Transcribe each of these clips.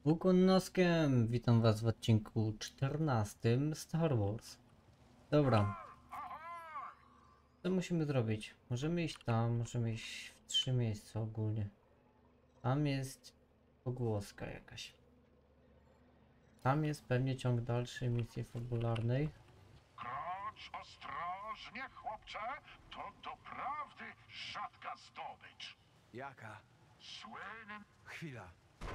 Łukunowskiem, witam was w odcinku 14 Star Wars. Dobra, co musimy zrobić? Możemy iść tam, możemy iść w 3 miejsca ogólnie. Tam jest pogłoska jakaś. Tam jest pewnie ciąg dalszy misji fabularnej. Krocz ostrożnie, chłopcze, to doprawdy rzadka zdobycz. Jaka? Słynny Chwila.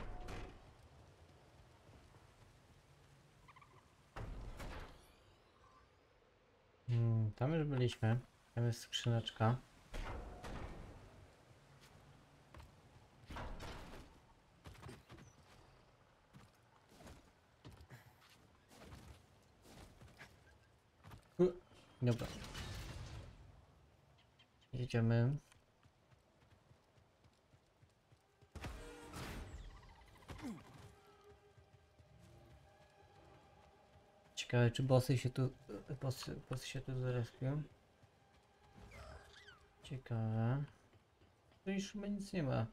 Tam już byliśmy. Tam jest skrzyneczka. Dobra. Jedziemy. Ciekawe, czy bossy się tu zrespią. Ciekawe. Tu już chyba nic nie ma.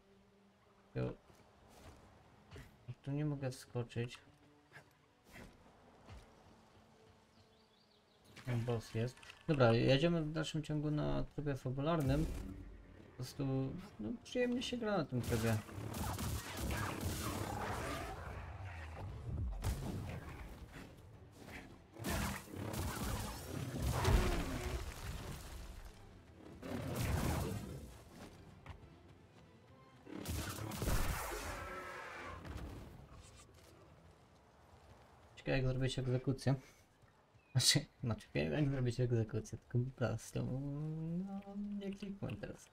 Tu nie mogę wskoczyć. Tam boss jest. Dobra, jedziemy w dalszym ciągu na trybie fabularnym. Po prostu no, przyjemnie się gra na tym trybie. Ciekawe jak zrobić egzekucję. Znaczy wiem jak zrobić egzekucję, tylko po prostu no, nie klikłem teraz.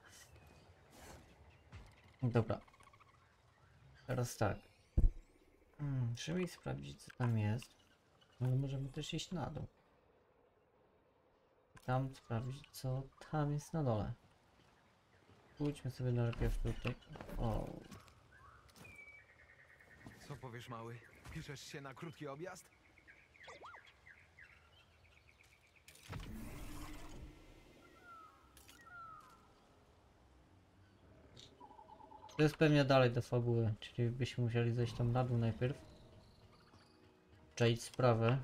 Dobra. Teraz tak. Trzeba sprawdzić co tam jest. Ale możemy też iść na dół. Tam sprawdzić co tam jest na dole. Pójdźmy sobie najpierw tutaj. O, Co powiesz, mały? Piszesz się na krótki objazd? to jest pewnie dalej do fabuły, czyli byśmy musieli zejść tam na dół najpierw. Przejść sprawę.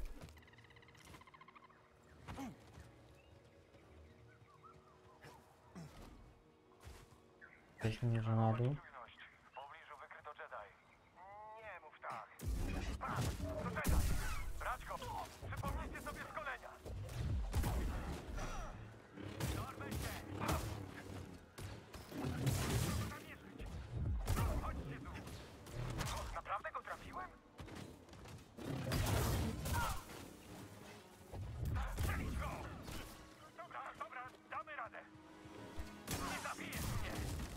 Zejdźmy może na dół. w pobliżu wykryto Jedi. Nie mów tak. To Jedi. Brać go. Przypomnijcie sobie szkolenia. Dorwę się. Namierzyć. Chodźcie tu. Naprawdę go trafiłem? Strzelić go! Dobra, damy radę. Nie zabijesz mnie.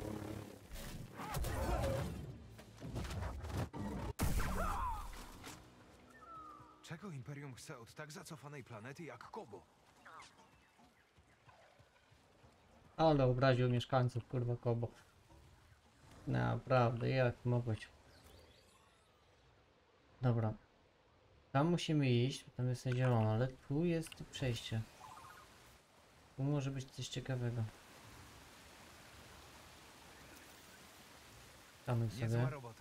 Czego Imperium chce od tak zacofanej planety jak Kobo? Ale obraził mieszkańców, kurwa Kobo. Naprawdę, jak mogłeś? Dobra. Tam musimy iść, bo tam jest zielono, ale tu jest przejście. Tu może być coś ciekawego. Tam Niezła sobie. robota.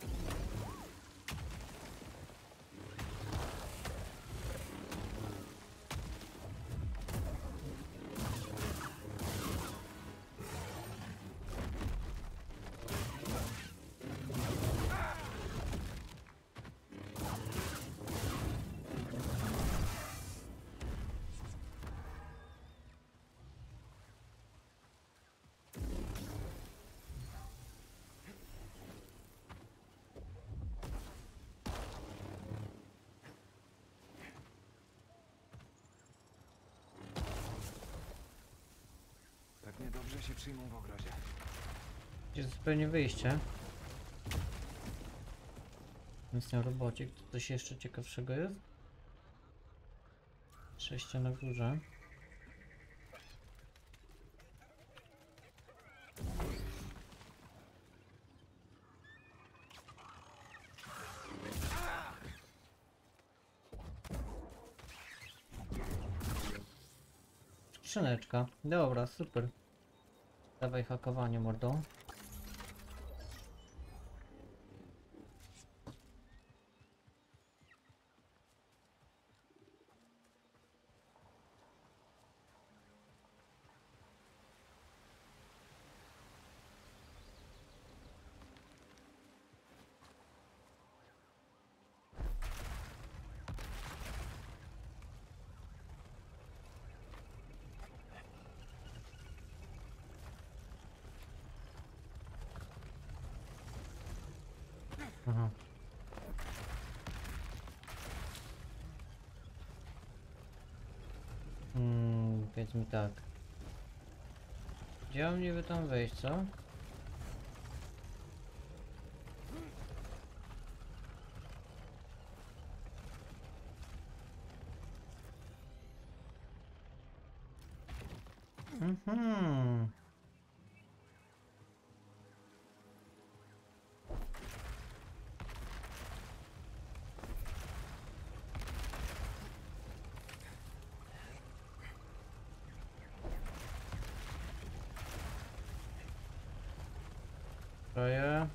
Pewnie dobrze się przyjmą w ogrodzie. Gdzie jest zupełnie wyjście. Jest ten robocik. Tu coś jeszcze ciekawszego jest? Przejście na górze. Skrzyneczka. Dobra, super. Dawaj hakowanie, mordo. Aha. Powiedz mi tak. Gdzie mam niby tam wejść, co? Mhm. Troje.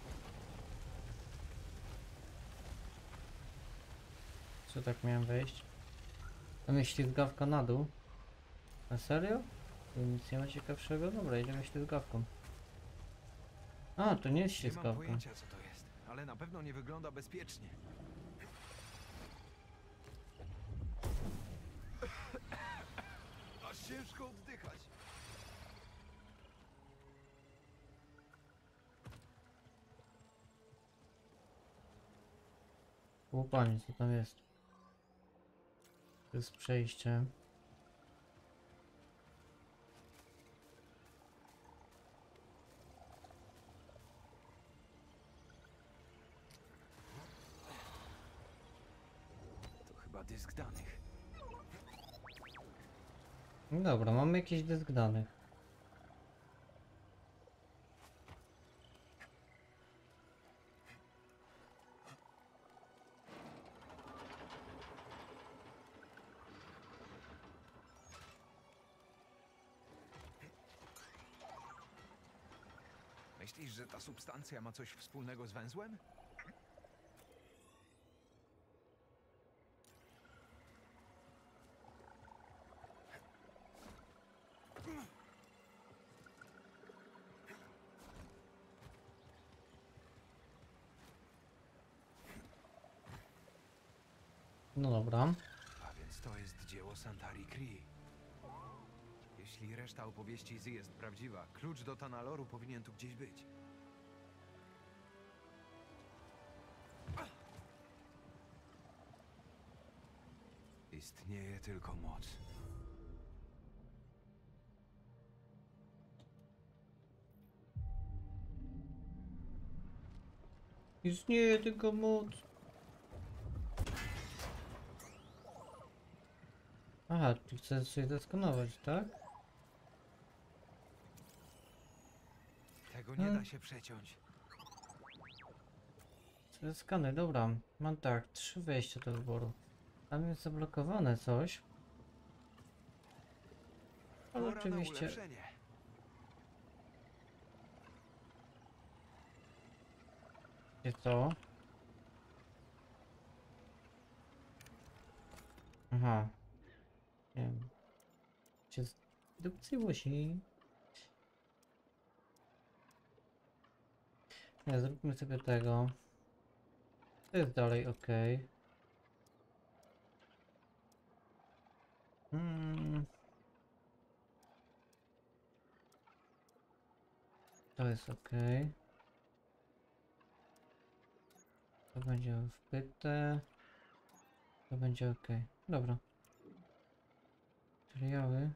Co tak miałem wejść? Tam jest ślizgawka na dół. Na serio? Tu nic nie ma ciekawszego? Dobra, idziemy ślizgawką. A, to nie jest Nie mam ślizgawka. pojęcia, co to jest, ale na pewno nie wygląda bezpiecznie. Aż ciężko oddychać. Łupanie, co tam jest? To jest przejście. To chyba dysk danych. No dobra, mamy jakiś dysk danych. Myślisz, że ta substancja ma coś wspólnego z węzłem? No dobra. A więc to jest dzieło Santari Cree. Jeśli reszta opowieści Z jest prawdziwa, klucz do Tanaloru powinien tu gdzieś być. Istnieje tylko moc. Istnieje tylko moc. Aha, ty chcesz coś zeskanować, tak? Tego nie da się przeciąć. Skany, dobra. Mam tak, 3 wejścia do wyboru. Tam jest zablokowane coś. Ale Pora na oczywiście... ulepszenie. Gdzie to? Aha. Nie wiem. Gdzie zdukcyło się. Nie, zróbmy sobie tego. To jest dalej ok. To jest ok. To będzie wpyte. To będzie ok. Dobra. Materiały.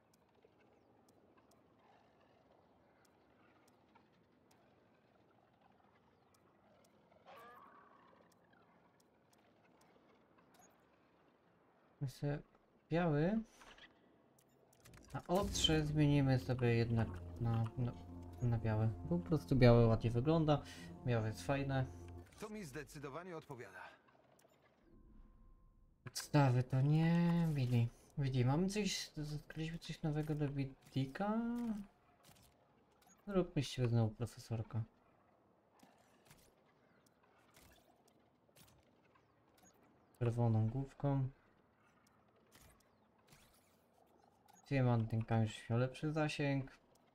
Myślę, biały. A ostrze zmienimy sobie jednak na białe. Po prostu białe ładnie wygląda. Białe jest fajne. To mi zdecydowanie odpowiada. Podstawy to nie Billy. Widzi, mamy coś, odkryliśmy coś nowego do Bidika? Róbmy się znowu profesorka. Czerwoną główką. Diamantynkami już miał lepszy zasięg.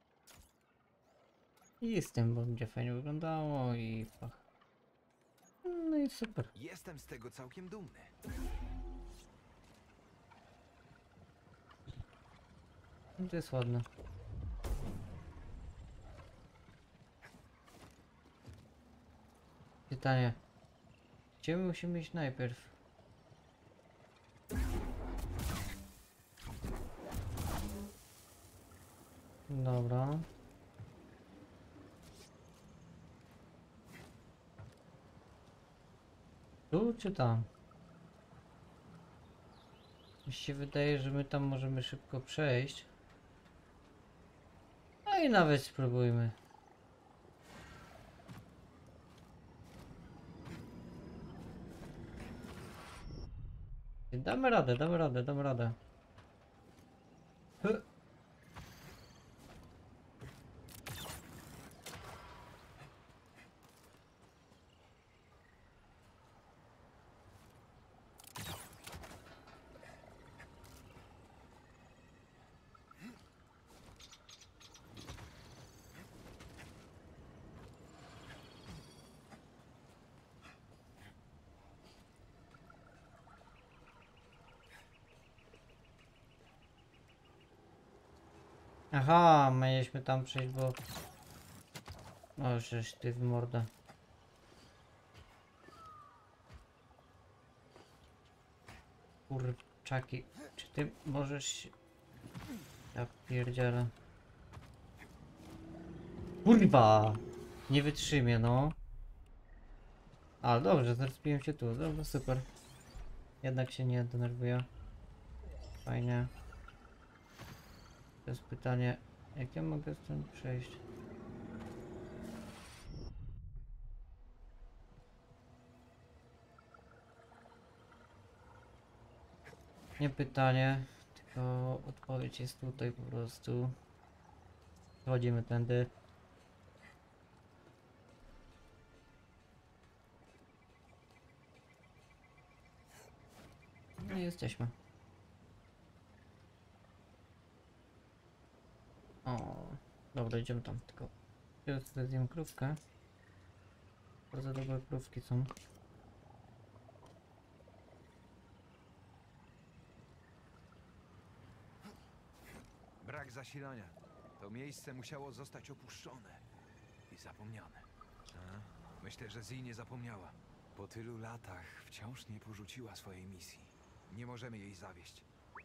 I z tym będzie fajnie wyglądało i fach. No i super. Jestem z tego całkiem dumny. No to jest ładne. Pytanie. Gdzie my musimy iść najpierw? Dobra. Tu czy tam? Mi się wydaje, że my tam możemy szybko przejść. No i nawet spróbujmy. Damy radę, damy radę, damy radę. Hy. Aha, mieliśmy tam przejść, bo... O, żeś ty w mordę. Kurczaki, czy ty możesz się... Ja pierdzielę. Kurwa! Nie wytrzymie, no. A, dobrze, zrespiłem się tu. Dobrze, super. Jednak się nie denerwuję. Fajnie. To jest pytanie, jak ja mogę stąd przejść? Nie pytanie, tylko odpowiedź jest tutaj po prostu. Wchodzimy tędy. No i jesteśmy. O, dobra, idziemy tam, tylko ja sobie zjem krówkę. Bardzo dobre krówki są. Brak zasilania. To miejsce musiało zostać opuszczone i zapomniane. A? Myślę, że Zee nie zapomniała. Po tylu latach wciąż nie porzuciła swojej misji. Nie możemy jej zawieść.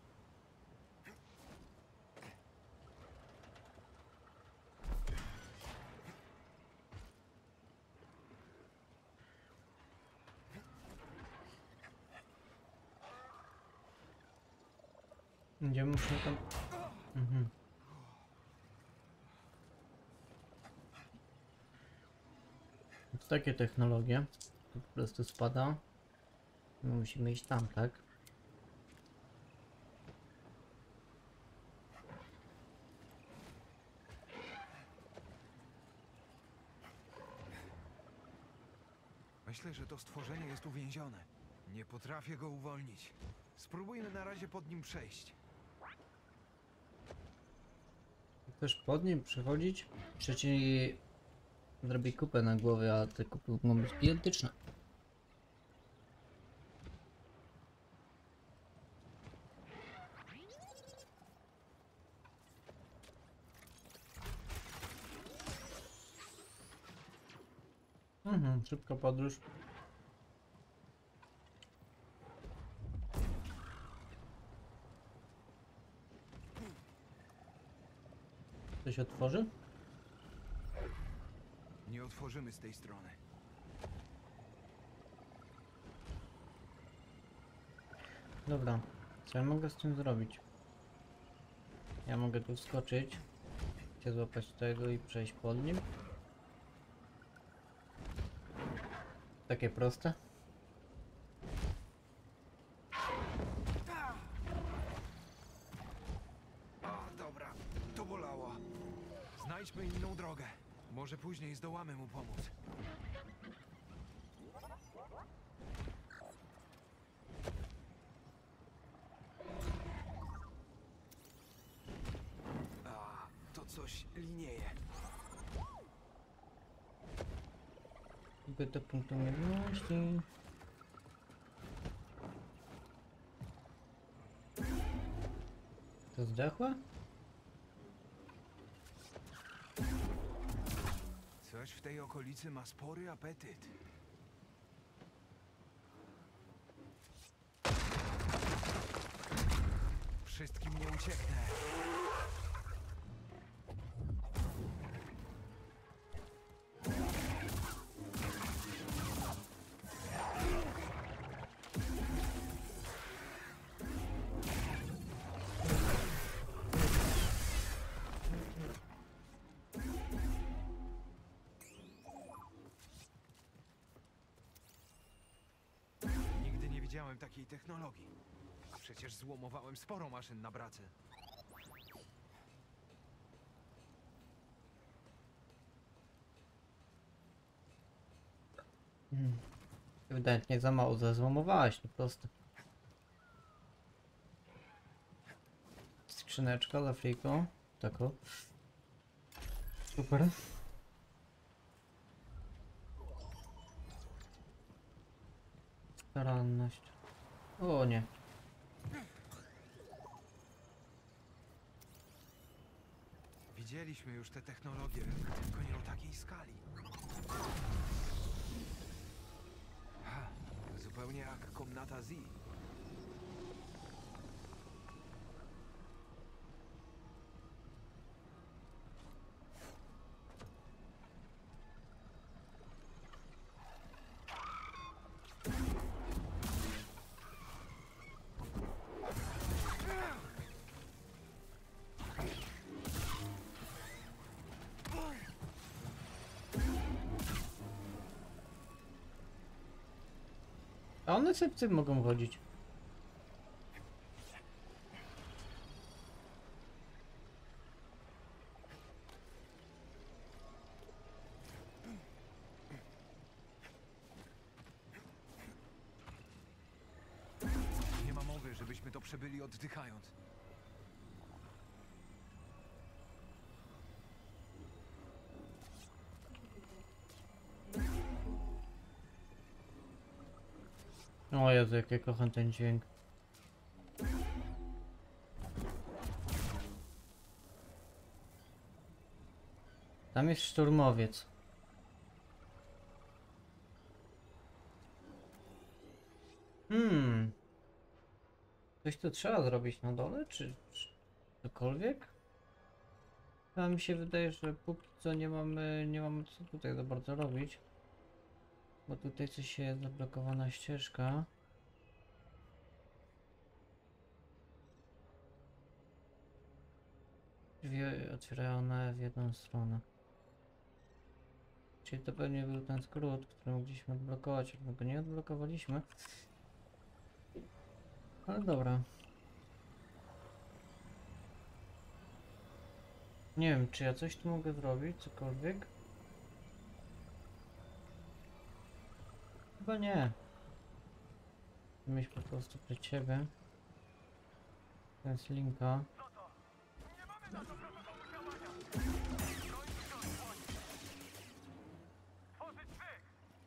Gdzie musimy tam... Mhm. To takie technologie. To po prostu spada. My musimy iść tam, tak? Myślę, że to stworzenie jest uwięzione. Nie potrafię go uwolnić. Spróbujmy na razie pod nim przejść. Chcesz pod nim przechodzić? Przeciwnik zrobi kupę na głowie, a te kupy mogą być gigantyczne. Szybka podróż. To się otworzy? Nie otworzymy z tej strony. Dobra, co ja mogę z tym zrobić? Ja mogę tu wskoczyć, się złapać tego i przejść pod nim. Takie proste. O, dobra, to bolało. Znajdźmy inną drogę. Może później zdołamy mu pomóc. A, to coś linieje. Idę do punktu jedności. To zdechłe? Coś w tej okolicy ma spory apetyt. wszystkim nie ucieknę. Nigdy nie widziałem takiej technologii. A przecież złomowałem sporo maszyn na brace. Ewidentnie za mało zezłomowałeś, no proste. Skrzyneczka za friką. Tako. Super. Staranność. O nie. Widzieliśmy już te technologie, tylko nie o takiej skali. Ha, zupełnie jak komnata Z. A one sobie w tym mogą chodzić. Nie ma mowy, żebyśmy to przebyli oddychając. O Jezu, jak ja kocham ten dźwięk. Tam jest szturmowiec. Coś tu trzeba zrobić na dole, czy cokolwiek? A mi się wydaje, że póki co nie mamy co tutaj za bardzo robić. Bo tutaj coś jest zablokowana ścieżka. Drzwi otwierane w jedną stronę. Czyli to pewnie był ten skrót, który mogliśmy odblokować, albo go nie odblokowaliśmy. Ale dobra. Nie wiem, czy ja coś tu mogę zrobić, cokolwiek? Chyba nie. Myśl po prostu dla ciebie. To jest linka. Tworzyć szyk!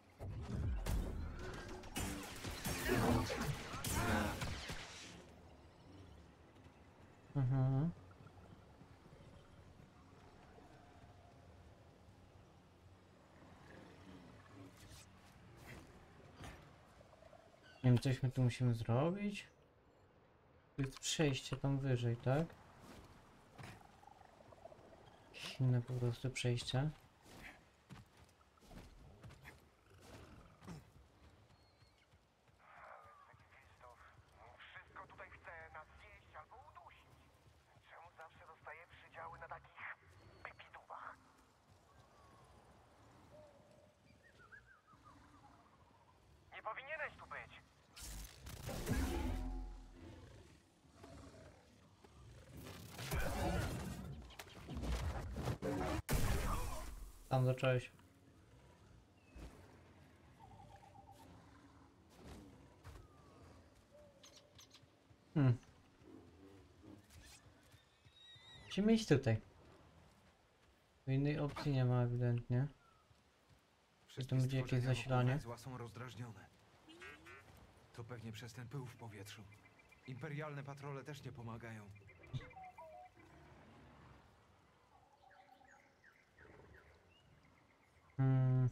Mhm. Nie wiem, coś my tu musimy zrobić. Tu jest przejście tam wyżej, tak? Inne po prostu przejście. Wszystko tutaj chce nas zjeść albo udusić. Czemu zawsze dostaję przydziały na takich pipidubach? Nie powinieneś tu być. Tam zacząłeś. Musimy iść tutaj. Bo innej opcji nie ma ewidentnie. Wszystkie będzie jakieś stworzenia zasilanie? wokół węzła są rozdrażnione. To pewnie przez ten pył w powietrzu. Imperialne patrole też nie pomagają. Hmm.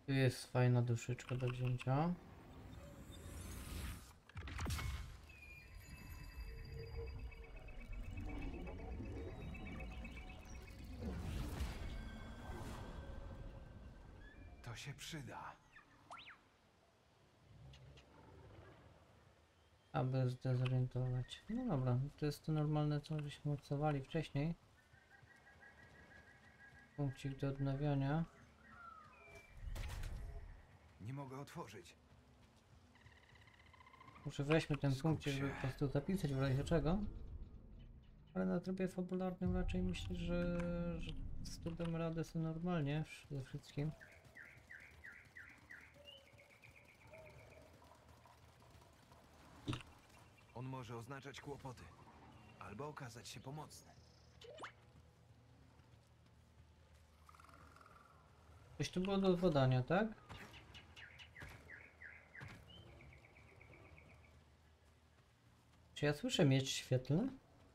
Tu jest fajna duszyczka do wzięcia. To się przyda. Aby zdezorientować. No dobra, to jest to normalne, co żeśmy odsowali wcześniej. Punkcik do odnawiania. Nie mogę otworzyć. Muszę weźmy ten Skup punkcik, się. żeby po prostu zapisać w razie czego. Ale na trybie fabularnym raczej myślę, że z tym damy radę sobie normalnie ze wszystkim. On może oznaczać kłopoty. Albo okazać się pomocny. Coś tu było do zbadania, tak? Czy ja słyszę miecz świetlny?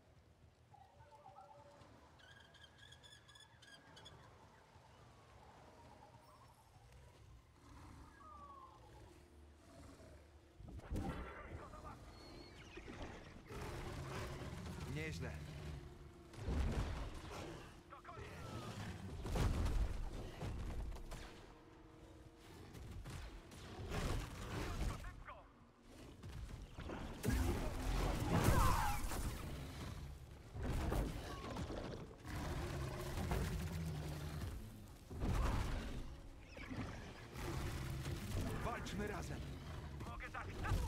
Nieźle. Walczmy razem. Mogę tak.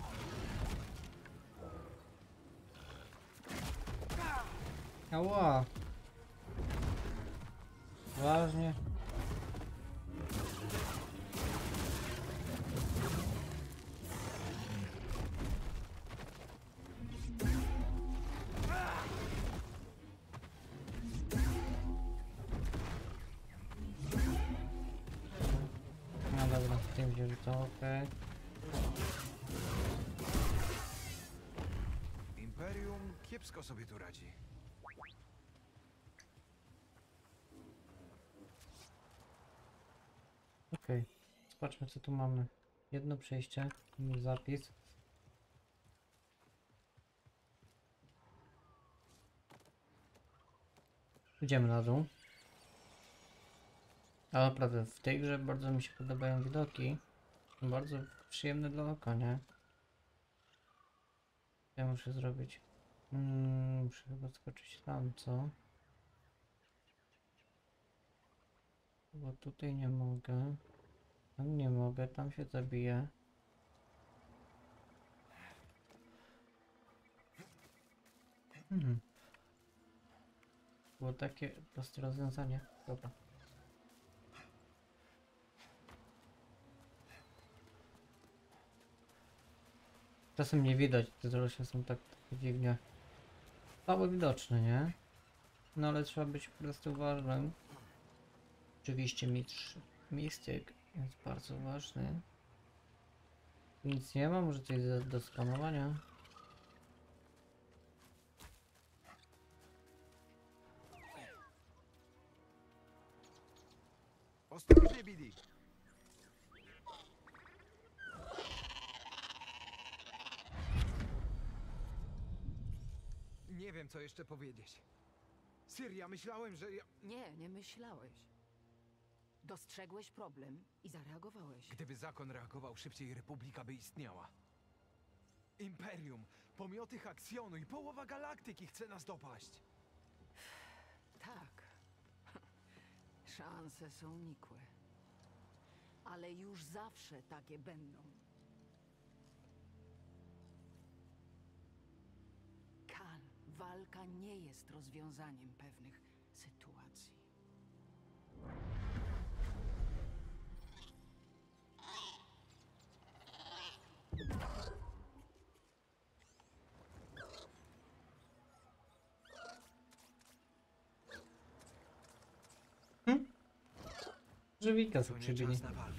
Ała! Ważnie. No dobra, w tym wzięli to, okej. Imperium kiepsko sobie tu radzi. Okej. Zobaczmy co tu mamy. Jedno przejście, zapis. Idziemy na dół. A naprawdę w tej grze bardzo mi się podobają widoki. Są bardzo przyjemne dla oka, nie? Co ja muszę zrobić? Muszę chyba skoczyć tam, co? Bo tutaj nie mogę. Tam nie mogę, tam się zabiję. Było takie proste rozwiązanie. Dobra. Czasem nie widać, te rośnie są tak dziwnie słabo widoczne, nie? No ale trzeba być po prostu uważnym. Oczywiście Mystic jest bardzo ważny. Nic nie ma, może coś do skanowania. Ostrożnie, Billy. Nie wiem, co jeszcze powiedzieć. Syria, myślałem, że ja... Nie myślałeś. Dostrzegłeś problem i zareagowałeś. Gdyby zakon reagował szybciej, Republika by istniała. Imperium, pomioty Haksjonu i połowa galaktyki chce nas dopaść. Tak. Szanse są nikłe. Ale już zawsze takie będą. Kal, walka nie jest rozwiązaniem pewnych sytuacji. Żywika To sobie nie przybili. czas na walkę.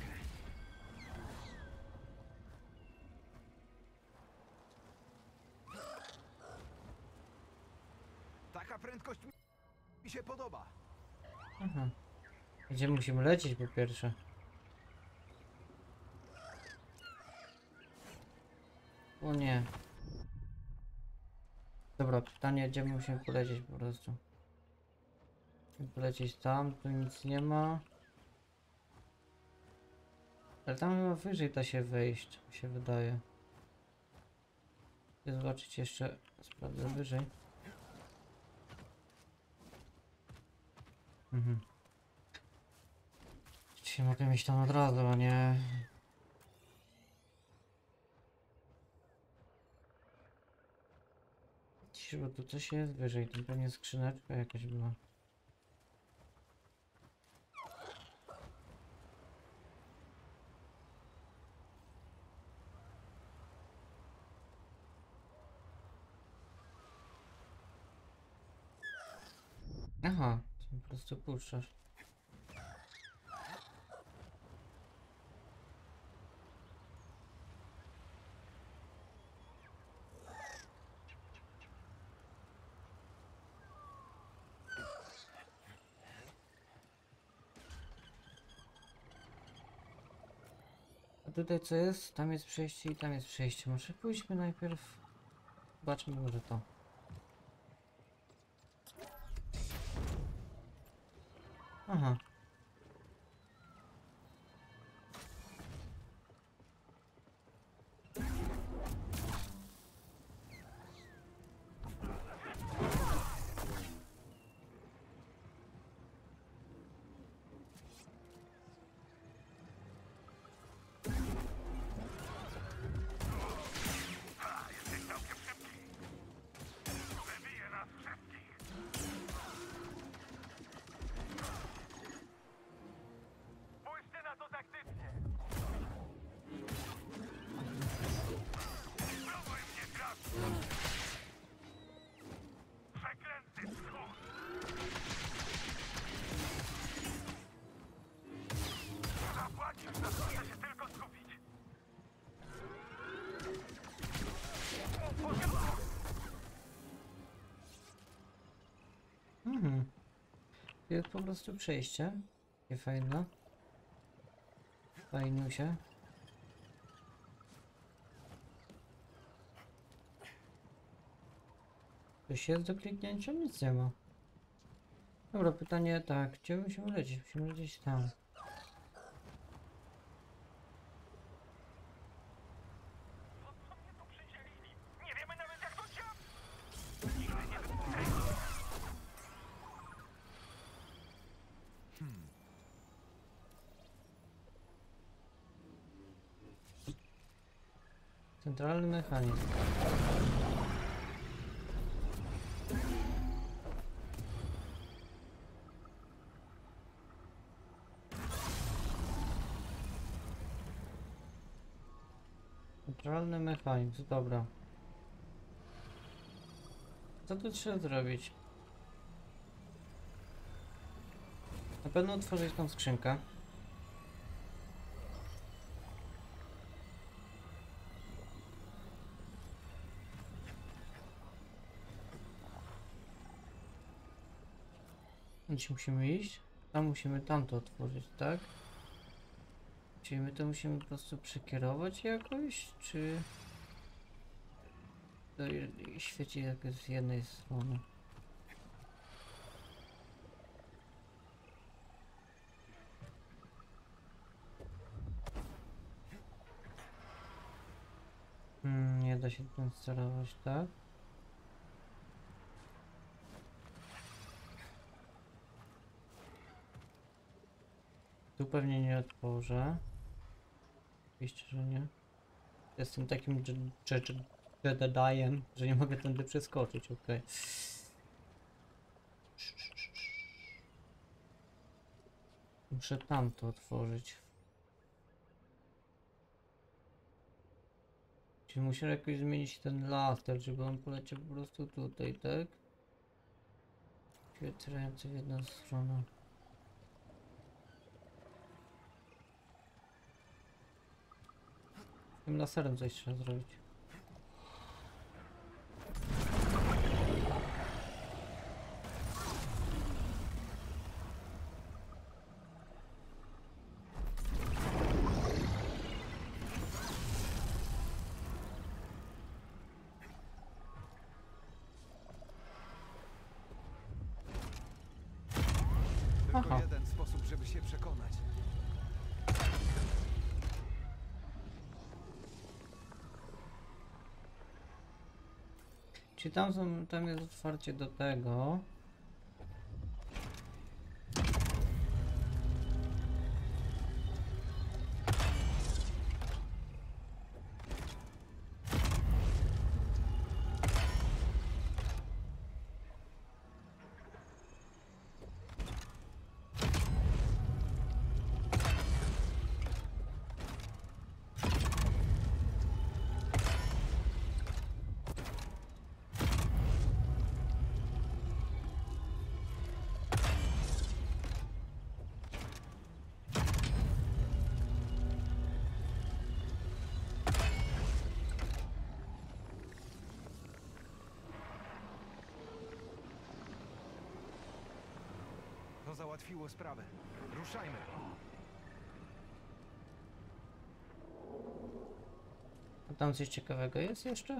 Taka prędkość mi się podoba. Aha. Gdzie musimy lecieć po pierwsze? O nie. Dobra, pytanie, gdzie musimy polecieć po prostu. Musimy polecieć tam, tu nic nie ma. Ale tam chyba wyżej da się wejść, tak mi się wydaje. Chcę zobaczyć jeszcze, sprawdzę wyżej. Dzisiaj mogę mieć tam od razu, a nie... Cisz, bo tu coś jest wyżej, to pewnie skrzyneczka jakaś była. Aha, to po prostu puszczasz. A tutaj co jest? Tam jest przejście i tam jest przejście. Może pójdźmy najpierw... Zobaczmy może to. Aha. Wybije nas wszystkich. Spójrzcie na to taktycznie. Spróbuj mnie trafić. Przeklęty wschód. Zapłacisz za to, muszę się tylko skupić. Jest po prostu przejście. Takie fajne. Fajniusie. Coś jest do kliknięcia? Nic nie ma. Dobra, pytanie tak, gdzie musimy lecieć? Musimy lecieć tam. Po co mnie tu przydzielili? Nie wiemy nawet jak to działa. Centralny mechanizm. Centralny mechanizm, dobra. Co tu trzeba zrobić? Na pewno otworzyć tą skrzynkę. Gdzie musimy iść? Tam musimy tamto otworzyć, tak? Czyli my to musimy po prostu przekierować jakoś, czy... To świeci jakoś z jednej strony. Nie da się tym sterować, tak? Tu pewnie nie otworzę. Oczywiście, że nie. Jestem takim Jededijem, że nie mogę tędy przeskoczyć, okej. Muszę tamto otworzyć. Czyli muszę jakoś zmienić ten laser, żeby on poleciał po prostu tutaj, tak? Świecający w jedną stronę. Tym laserem coś trzeba zrobić. się przekonać. Czy tam jest otwarcie do tego? To załatwiło sprawę. Ruszajmy. A tam coś ciekawego jest jeszcze?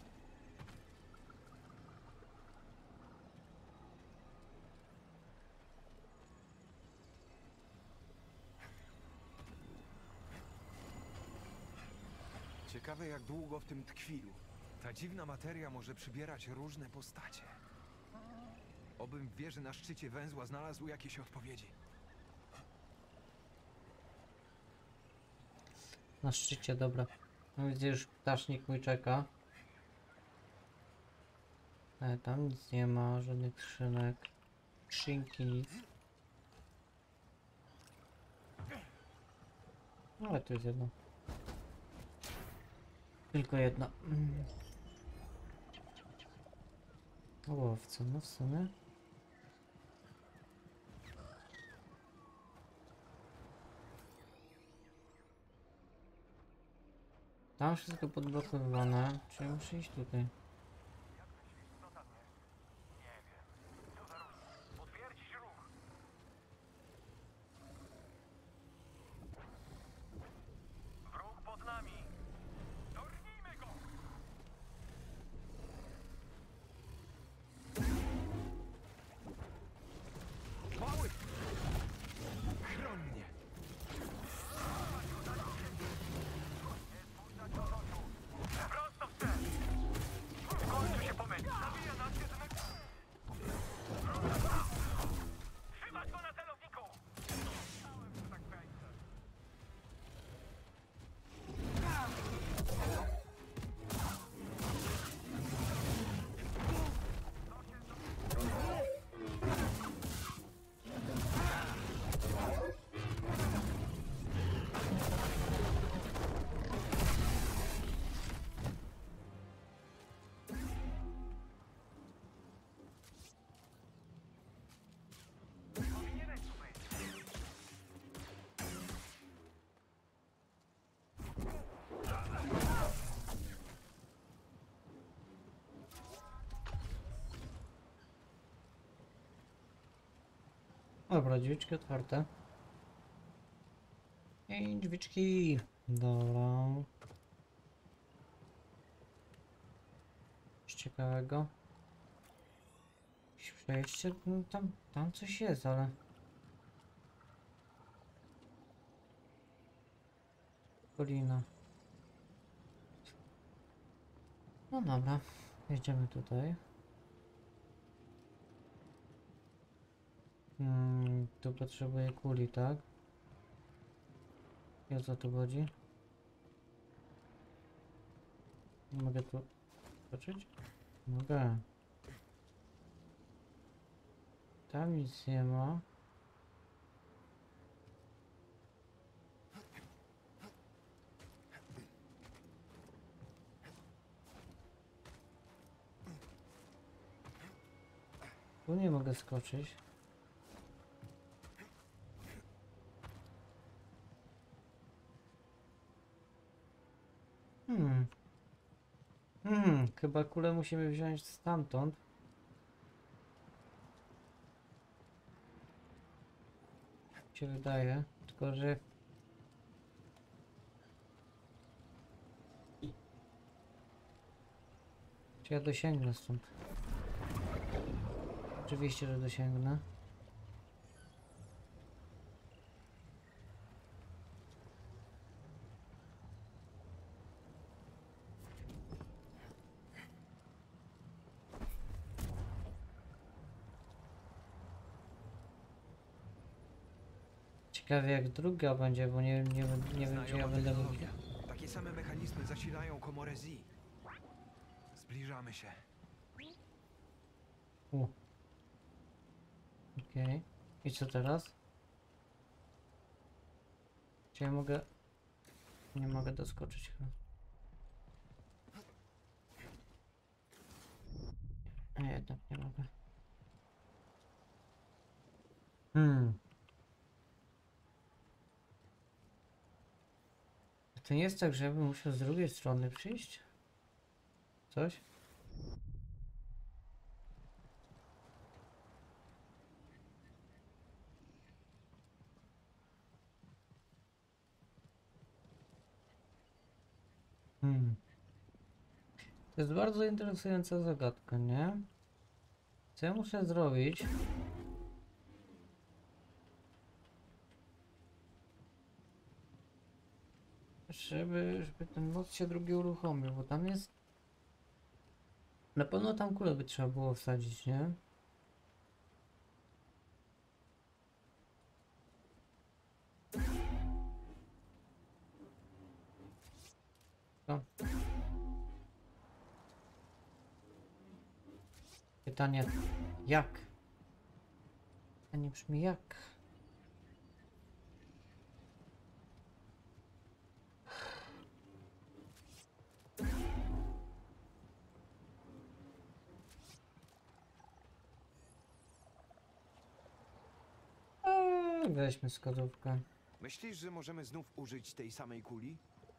Ciekawe, jak długo w tym tkwił. Ta dziwna materia może przybierać różne postacie. Obym w wieży na szczycie węzła znalazł jakieś odpowiedzi. Na szczycie, dobra. No widzę, już ptasznik mój czeka. Tam nic nie ma, żadnych skrzynek. Skrzynki, nic. No, ale to jest jedno. Tylko jedno. Łowca, no w sumie. Tam wszystko podblokowywane, czyli muszę iść tutaj. Co tam jest? Nie wiem. Co za ruch? Potwierdzić ruch. Wróg pod nami. Dornijmy go! Mały! Chroń mnie! Prosto w cel! W końcu się pomylił. Zabija nas jednak. Trzymać go na celowniku! Myślałem, że tak będzie. Powinieneś tu być. Dobra, drzwiczki otwarte. I drzwiczki. Dobra. Coś ciekawego. Jakieś przejście? No, tam coś jest, ale... Kolina. No dobra, jedziemy tutaj. Tu potrzebuję kuli, tak? I o co tu chodzi? Mogę tu skoczyć? Mogę. Tam nic nie ma. Tu nie mogę skoczyć. Chyba kulę musimy wziąć stamtąd. Się wydaje, tylko że... Czy ja dosięgnę stąd? Oczywiście, że dosięgnę. Ciekawie jak druga będzie, bo nie wiem czy ja Znajoma będę technologia. Takie same mechanizmy zasilają komorę Z. Zbliżamy się. U. Okej. I co teraz? Czy ja mogę... Nie mogę doskoczyć chyba. Nie, jednak nie mogę. To nie jest tak, że ja bym musiał z drugiej strony przyjść? Coś? To jest bardzo interesująca zagadka, nie? Co ja muszę zrobić? Żeby ten most się drugi uruchomił, bo tam jest... Na pewno tam kulę by trzeba było wsadzić, nie? Co? Pytanie, jak? Pytanie brzmi jak? Weźmy skodówkę. Myślisz, że możemy znów użyć tej samej kuli?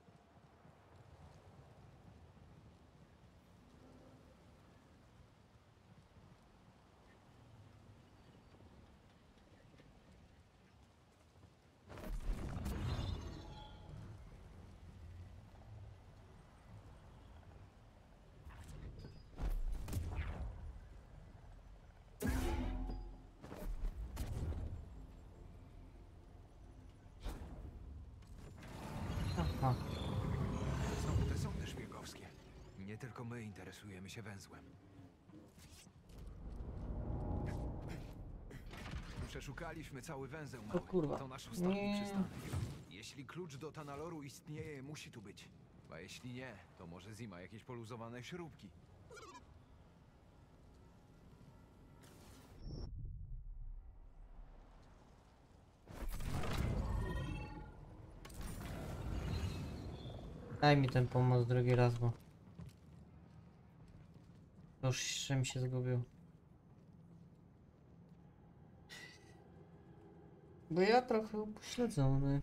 Aha. Znowu te sądy szpiegowskie. Nie tylko my interesujemy się węzłem. Przeszukaliśmy cały węzeł mały. kurwa. To nasz ostatni Nie. przystanek. Jeśli klucz do Tanaloru istnieje, musi tu być. A jeśli nie, to może Zima jakieś poluzowane śrubki. Daj mi ten pomoc drugi raz, bo... Już mi się zgubił. Bo ja trochę upośledzony.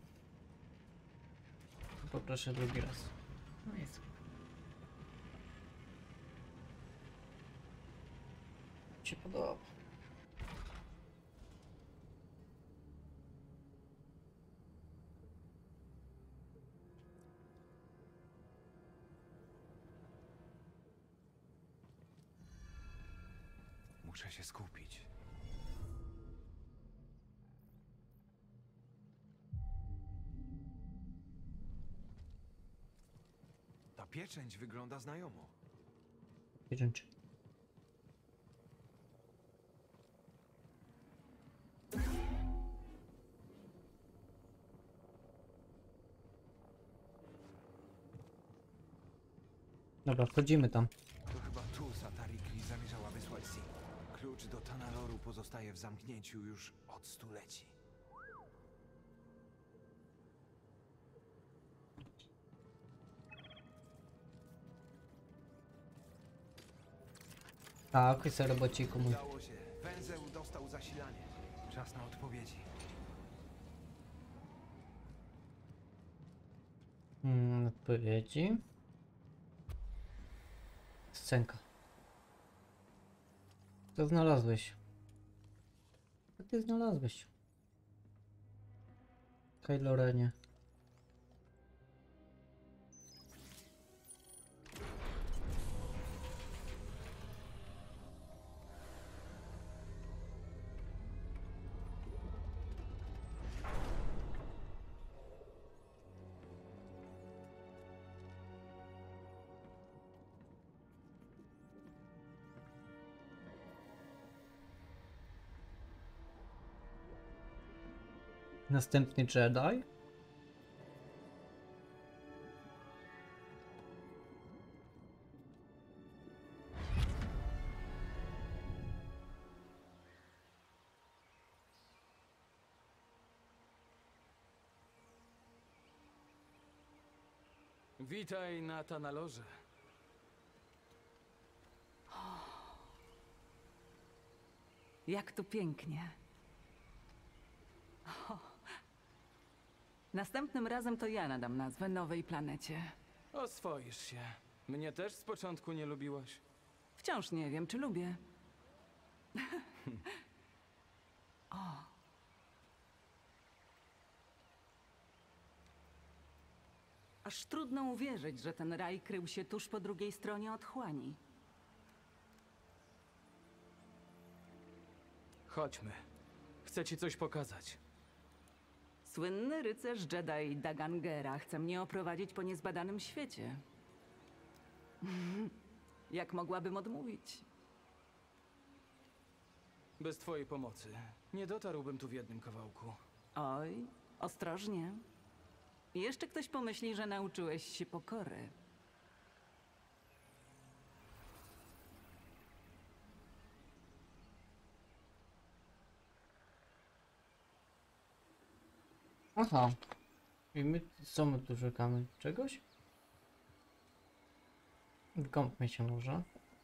Poproszę drugi raz. No jest. Mi się podoba. Muszę się skupić. Ta pieczęć wygląda znajomo. Pieczęć. Dobra, wchodzimy tam. To chyba tu Satarikli zamierzała wysłać Zim. Klucz do Tanaloru pozostaje w zamknięciu już od stuleci. Tak, jest robociku mój. Udało się. Węzeł dostał zasilanie. Czas na odpowiedzi. Odpowiedzi. Scenka. Co znalazłeś? Co ty znalazłeś? Kylo Renie. Następny Jedi? Witaj na Tanalorze. Jak tu pięknie. O. Następnym razem to ja nadam nazwę nowej planecie. Oswoisz się. Mnie też z początku nie lubiłaś. Wciąż nie wiem, czy lubię. O. Aż trudno uwierzyć, że ten raj krył się tuż po drugiej stronie otchłani. Chodźmy. Chcę ci coś pokazać. Słynny rycerz Jedi Dagangera chce mnie oprowadzić po niezbadanym świecie. Jak mogłabym odmówić? Bez twojej pomocy nie dotarłbym tu w jednym kawałku. Oj, ostrożnie. Jeszcze ktoś pomyśli, że nauczyłeś się pokory. Aha. I my co my tu szukamy? Czegoś? Wkąpmy się może.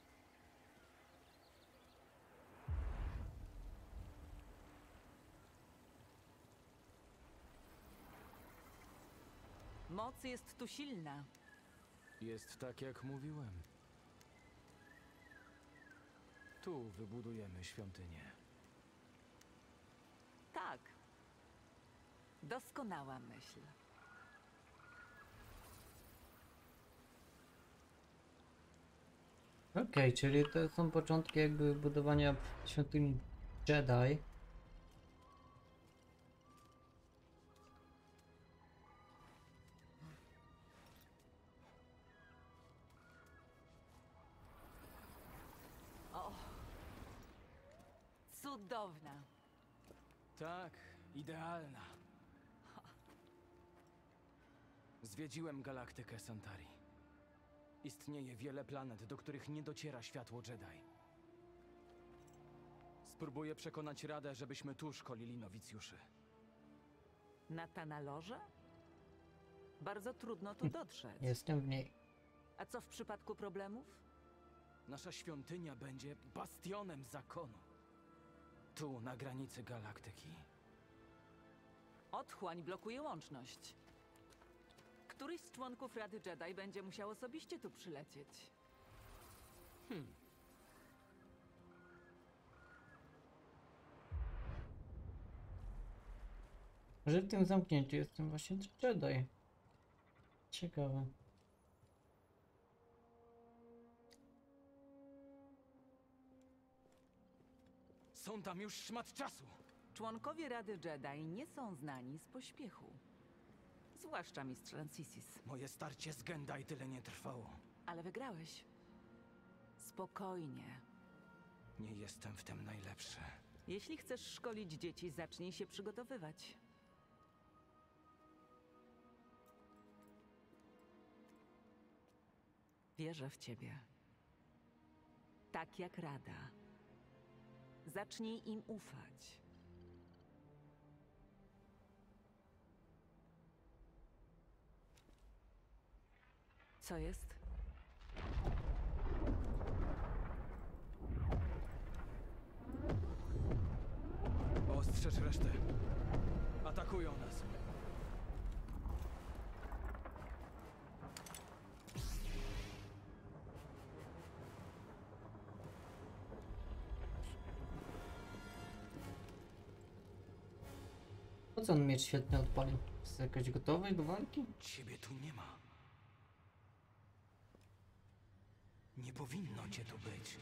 Moc jest tu silna. Jest tak, jak mówiłem. Tu wybudujemy świątynię. Tak. Doskonała myśl. Okej, czyli to są początki jakby budowania świątyni Jedi. O! Cudowna. Tak, idealna. Zwiedziłem galaktykę Santari. Istnieje wiele planet, do których nie dociera światło Jedi. Spróbuję przekonać Radę, żebyśmy tu szkolili nowicjuszy. Na Tanalorze? Bardzo trudno tu dotrzeć. Jestem w niej. A co w przypadku problemów? Nasza świątynia będzie bastionem zakonu. Tu, na granicy galaktyki. Otchłań blokuje łączność. Któryś z członków Rady Jedi będzie musiał osobiście tu przylecieć. Że w tym zamknięciu jestem właśnie Jedi. Ciekawe. Są tam już szmat czasu! Członkowie Rady Jedi nie są znani z pośpiechu. Zwłaszcza mistrz Lancisis. Moje starcie z Gendai tyle nie trwało. Ale wygrałeś. Spokojnie. Nie jestem w tym najlepszy. Jeśli chcesz szkolić dzieci, zacznij się przygotowywać. Wierzę w ciebie. Tak jak Rada. Zacznij im ufać. Co jest? Ostrzeż resztę. Atakują nas. Po co on miecz świetny odpalił? Jest jakoś gotowy do walki? Ciebie tu nie ma. Nie powinno cię tu być.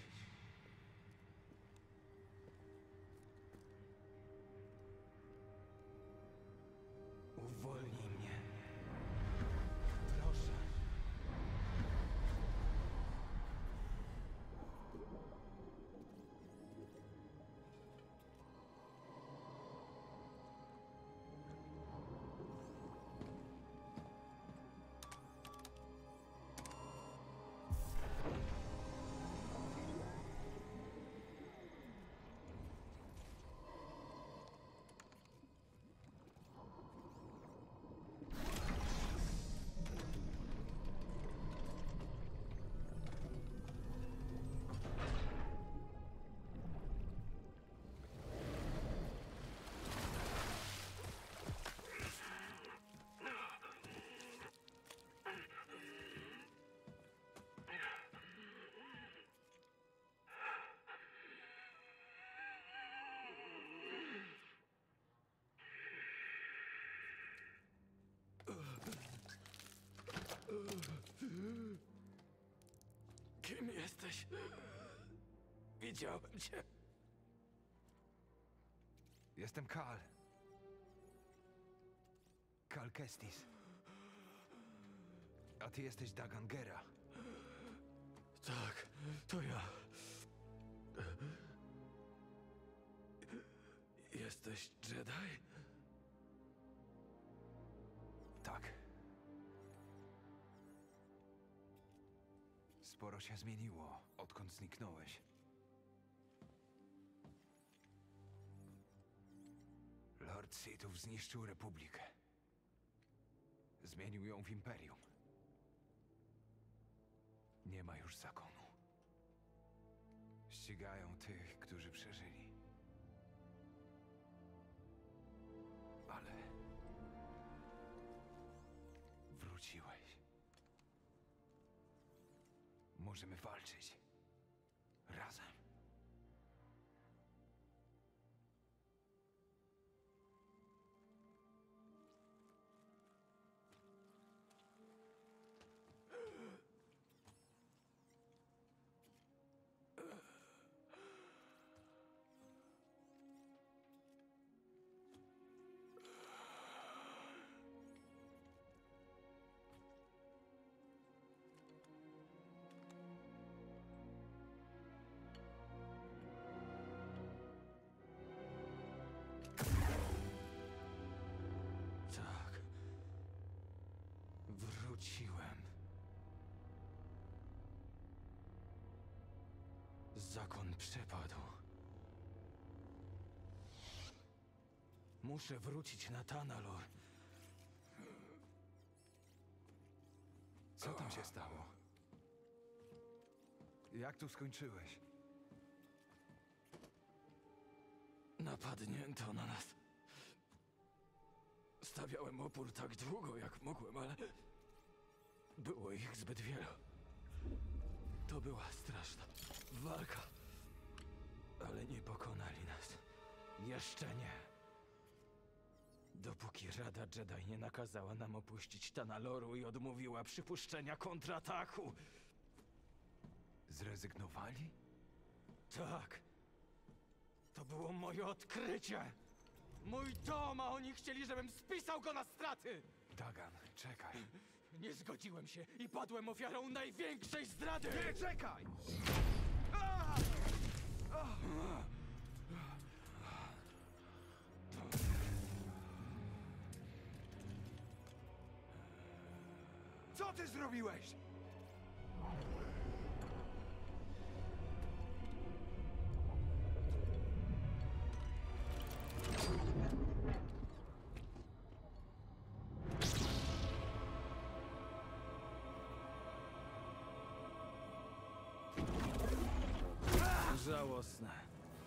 Uwolnij mnie. Proszę. Kim jesteś? Widziałem cię. Jestem Kal. Kal Kestis. A ty jesteś Dagan Gera. Tak, to ja. Jesteś Jedi? Tak. Sporo się zmieniło, odkąd zniknąłeś. Lord Sithów zniszczył Republikę. Zmienił ją w Imperium. Nie ma już zakonu. Ścigają tych, którzy przeżyli. Ale... wróciłeś. Możemy walczyć. Razem. Tak. Wróciłem. Zakon przepadł. Muszę wrócić na Tanalor. Co tam się stało? Jak tu skończyłeś? Napadnięto na nas. Stawiałem opór tak długo, jak mogłem, ale... było ich zbyt wielu. To była straszna walka. Ale nie pokonali nas. Jeszcze nie. Dopóki Rada Jedi nie nakazała nam opuścić Tanaloru i odmówiła przypuszczenia kontrataku. Zrezygnowali? Tak. To było moje odkrycie. Mój dom, a oni chcieli, żebym spisał go na straty. Dagan, czekaj. Nie zgodziłem się i padłem ofiarą największej zdrady. Nie, czekaj! Co ty zrobiłeś? Żałosne.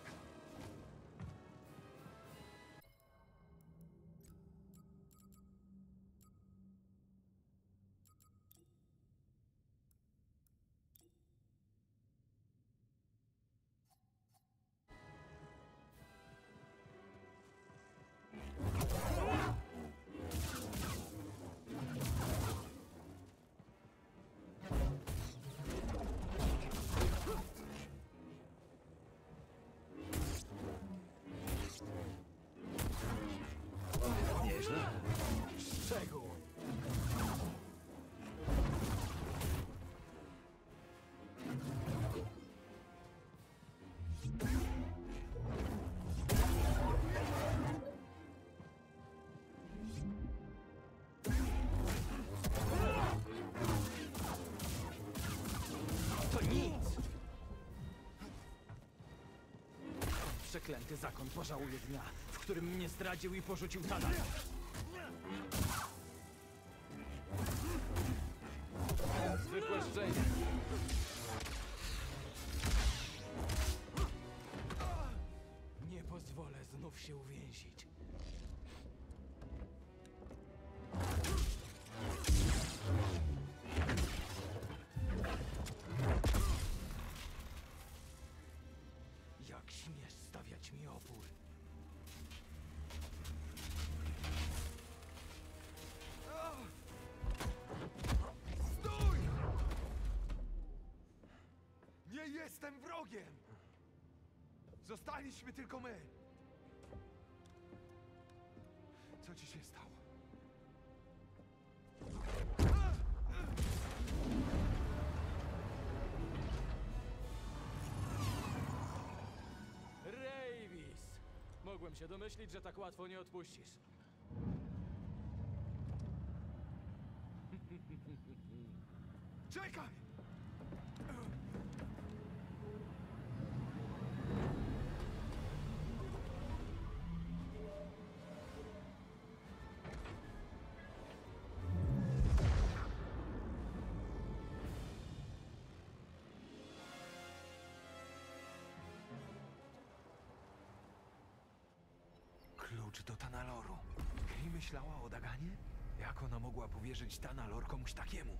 Nieźle. Szczegół. To nic! Przeklęty zakon pożałuje dnia, w którym mnie zdradził i porzucił Tanar. Zwykłe szczęście. Nie pozwolę znów się uwięzić. Jak śmiesz stawiać mi opór? Nie jestem wrogiem! Zostaliśmy tylko my! Co ci się stało? Rejvis! Mogłem się domyślić, że tak łatwo nie odpuścisz. Czekaj! Klucz do Tanaloru. Kay myślała o Daganie? Jak ona mogła powierzyć Tanalor komuś takiemu?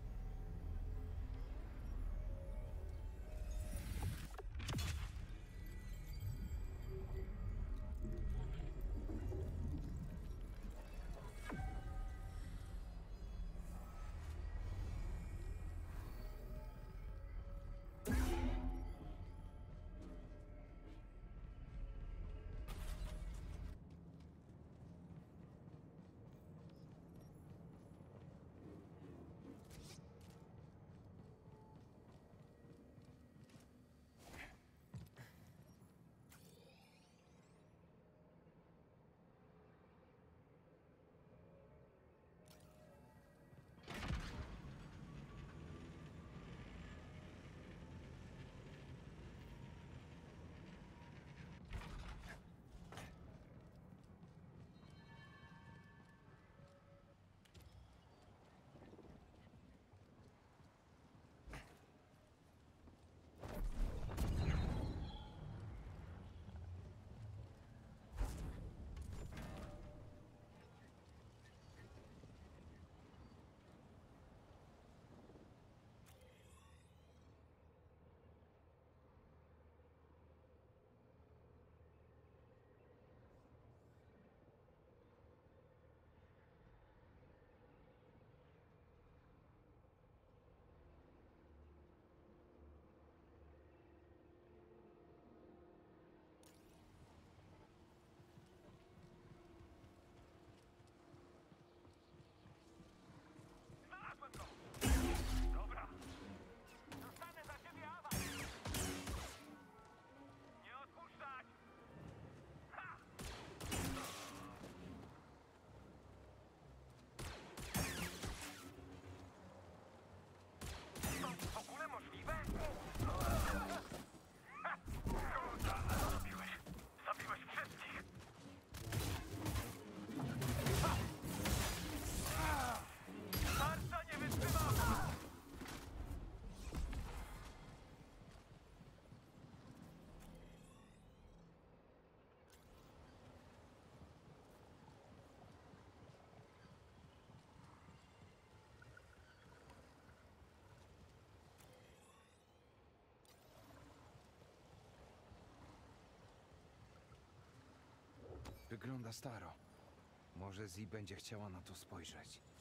Znalazłem go! Dobra. Dostanę za ciebie awans! Nie odpuszczać! Ha! To w ogóle możliwe? Ha! Kurwa, zabiłeś! Zabiłeś wszystkich! Tarcza nie wytrzymała! Wygląda staro. Może Zi będzie chciała na to spojrzeć.